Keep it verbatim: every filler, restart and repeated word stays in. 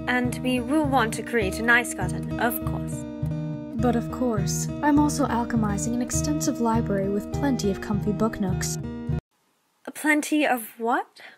And we will want to create an ice garden, of course. But of course, I'm also alchemizing an extensive library with plenty of comfy book nooks. Plenty of what?